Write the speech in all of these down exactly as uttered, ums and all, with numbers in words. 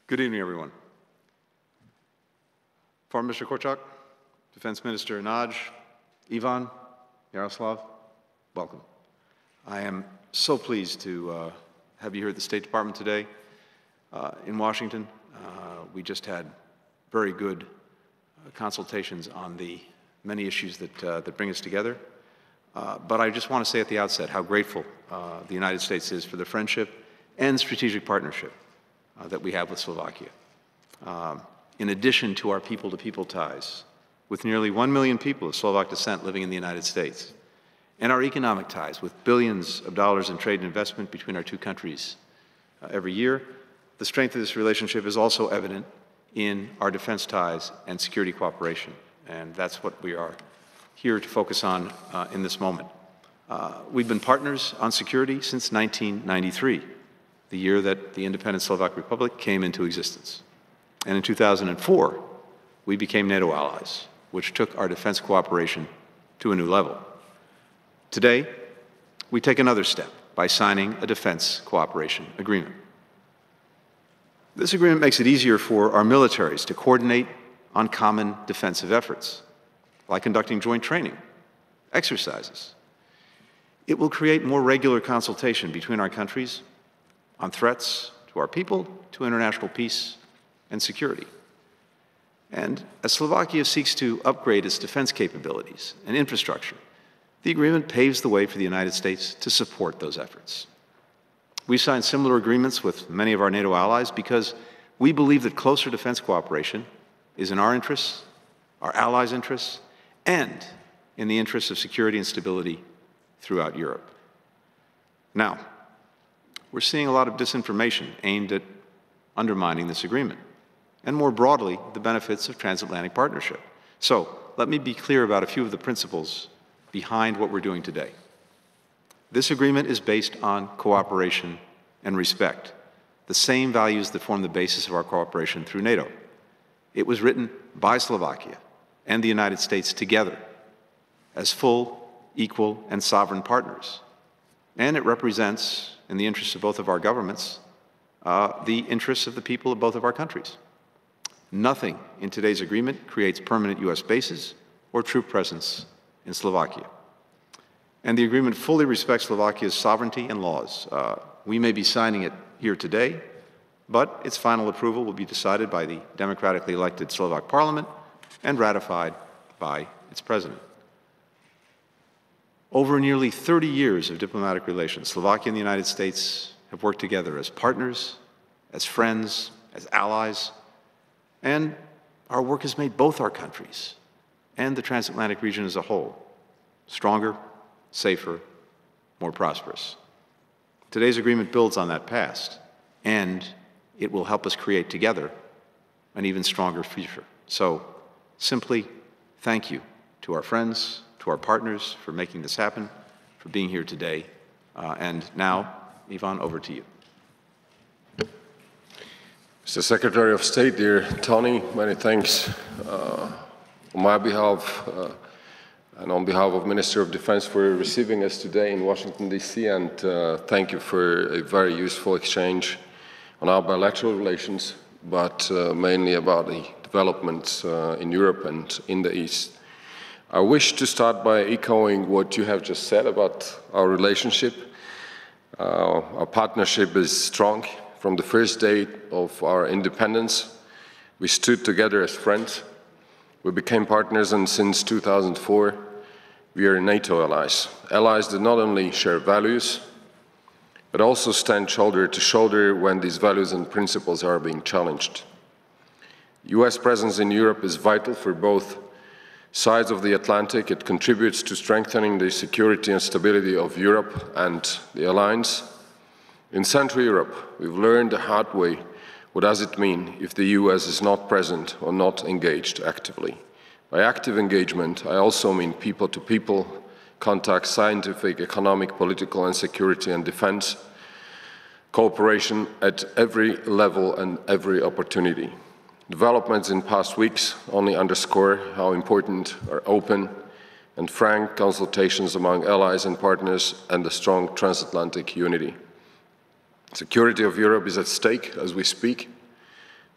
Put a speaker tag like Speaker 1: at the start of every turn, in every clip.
Speaker 1: Good evening, everyone. Foreign Minister Korčok, Defense Minister Naj, Ivan, Jaroslav, welcome. I am so pleased to uh, have you here at the State Department today uh, in Washington. Uh, we just had very good uh, consultations on the many issues that, uh, that bring us together. Uh, but I just want to say at the outset how grateful uh, the United States is for the friendship and strategic partnership uh, that we have with Slovakia. Um, in addition to our people-to-people ties, with nearly one million people of Slovak descent living in the United States, and our economic ties with billions of dollars in trade and investment between our two countries uh, every year, the strength of this relationship is also evident in our defense ties and security cooperation. And that's what we are here to focus on uh, in this moment. Uh, we've been partners on security since nineteen ninety-three, the year that the independent Slovak Republic came into existence. And in two thousand four, we became NATO allies, which took our defense cooperation to a new level. Today, we take another step by signing a defense cooperation agreement. This agreement makes it easier for our militaries to coordinate on common defensive efforts, like conducting joint training, exercises. It will create more regular consultation between our countries on threats to our people, to international peace and security. And as Slovakia seeks to upgrade its defense capabilities and infrastructure, the agreement paves the way for the United States to support those efforts. We've signed similar agreements with many of our NATO allies because we believe that closer defense cooperation is in our interests, our allies' interests, and in the interests of security and stability throughout Europe. Now, we're seeing a lot of disinformation aimed at undermining this agreement, and more broadly, the benefits of transatlantic partnership. So, let me be clear about a few of the principles behind what we're doing today. This agreement is based on cooperation and respect, the same values that form the basis of our cooperation through NATO. It was written by Slovakia and the United States together as full, equal, and sovereign partners. And it represents, in the interests of both of our governments, uh, the interests of the people of both of our countries. Nothing in today's agreement creates permanent U S bases or troop presence in Slovakia. And the agreement fully respects Slovakia's sovereignty and laws. Uh, we may be signing it here today, but its final approval will be decided by the democratically elected Slovak parliament and ratified by its president. Over nearly thirty years of diplomatic relations, Slovakia and the United States have worked together as partners, as friends, as allies, and our work has made both our countries and the transatlantic region as a whole stronger, safer, more prosperous. Today's agreement builds on that past, and it will help us create together an even stronger future. So, simply thank you to our friends, to our partners for making this happen, for being here today. Uh, and now, Ivan, over to you.
Speaker 2: Mister Secretary of State, dear Tony, many thanks uh, on my behalf uh, and on behalf of Minister of Defense for receiving us today in Washington, D C, and uh, thank you for a very useful exchange on our bilateral relations, but uh, mainly about the developments uh, in Europe and in the East. I wish to start by echoing what you have just said about our relationship. Uh, our partnership is strong. From the first day of our independence, we stood together as friends. We became partners, and since two thousand four, we are NATO allies. Allies that not only share values, but also stand shoulder to shoulder when these values and principles are being challenged. U S presence in Europe is vital for both sides of the Atlantic. It contributes to strengthening the security and stability of Europe and the alliance. In Central Europe, we've learned the hard way what does it mean if the U S is not present or not engaged actively. By active engagement, I also mean people-to-people contact, scientific, economic, political, and security and defense cooperation at every level and every opportunity. Developments in past weeks only underscore how important are open and frank consultations among allies and partners and the strong transatlantic unity. Security of Europe is at stake as we speak.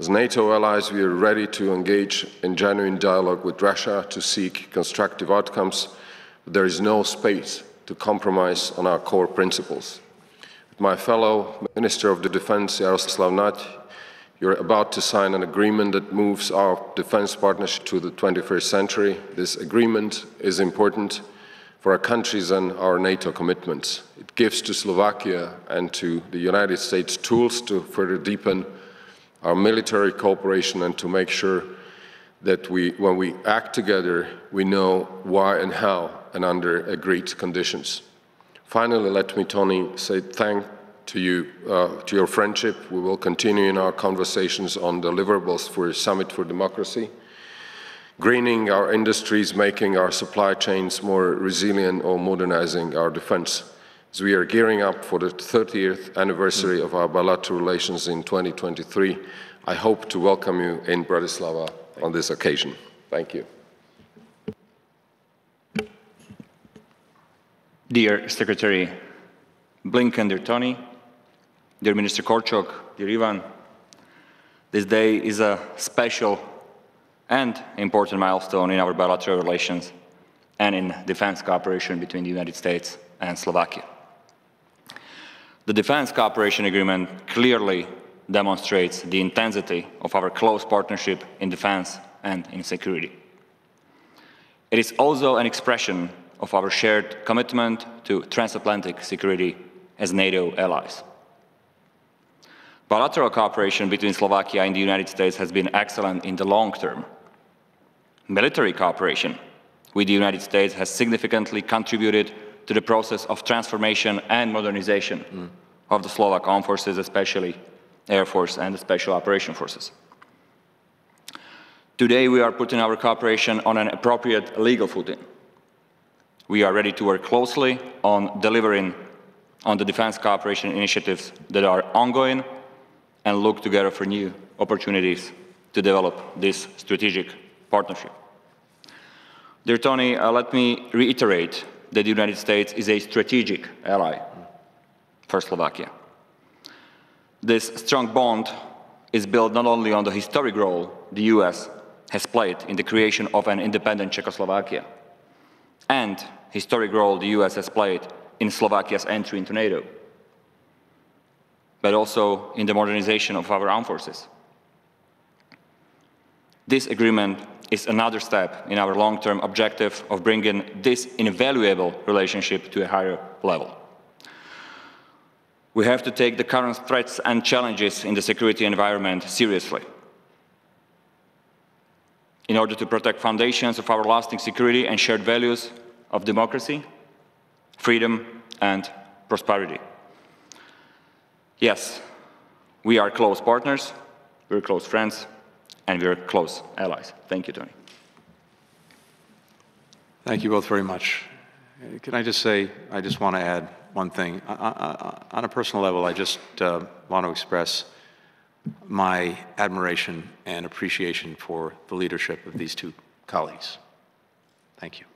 Speaker 2: As NATO allies, we are ready to engage in genuine dialogue with Russia to seek constructive outcomes, but there is no space to compromise on our core principles. With my fellow Minister of the Defense, Jaroslav, you're about to sign an agreement that moves our defense partnership to the twenty-first century. This agreement is important for our countries and our NATO commitments. It gives to Slovakia and to the United States tools to further deepen our military cooperation and to make sure that we, when we act together, we know why and how and under agreed conditions. Finally, let me, Tony, say thank to you, uh, to your friendship. We will continue in our conversations on deliverables for a Summit for Democracy, greening our industries, making our supply chains more resilient, or modernizing our defense. As we are gearing up for the thirtieth anniversary of our bilateral relations in twenty twenty-three, I hope to welcome you in Bratislava on this occasion. Thank you.
Speaker 3: Dear Secretary Blinken, dear Tony, dear Minister Korčok, dear Ivan, this day is a special and important milestone in our bilateral relations and in defense cooperation between the United States and Slovakia. The Defense Cooperation Agreement clearly demonstrates the intensity of our close partnership in defense and in security. It is also an expression of our shared commitment to transatlantic security as NATO allies. Bilateral cooperation between Slovakia and the United States has been excellent in the long term. Military cooperation with the United States has significantly contributed to the process of transformation and modernization mm. of the Slovak armed forces, especially Air Force and the Special Operation Forces. Today, we are putting our cooperation on an appropriate legal footing. We are ready to work closely on delivering on the defense cooperation initiatives that are ongoing and look together for new opportunities to develop this strategic partnership. Dear Tony, uh, let me reiterate that the United States is a strategic ally for Slovakia. This strong bond is built not only on the historic role the U S has played in the creation of an independent Czechoslovakia and historic role the U S has played in Slovakia's entry into NATO, but also in the modernization of our armed forces. This agreement is another step in our long-term objective of bringing this invaluable relationship to a higher level. We have to take the current threats and challenges in the security environment seriously. In order to protect foundations of our lasting security and shared values of democracy, freedom, and prosperity. Yes, we are close partners, we're close friends, and we're close allies. Thank you, Tony.
Speaker 1: Thank you both very much. Can I just say, I just want to add one thing. I, I, on a personal level, I just uh, want to express my admiration and appreciation for the leadership of these two colleagues. Thank you.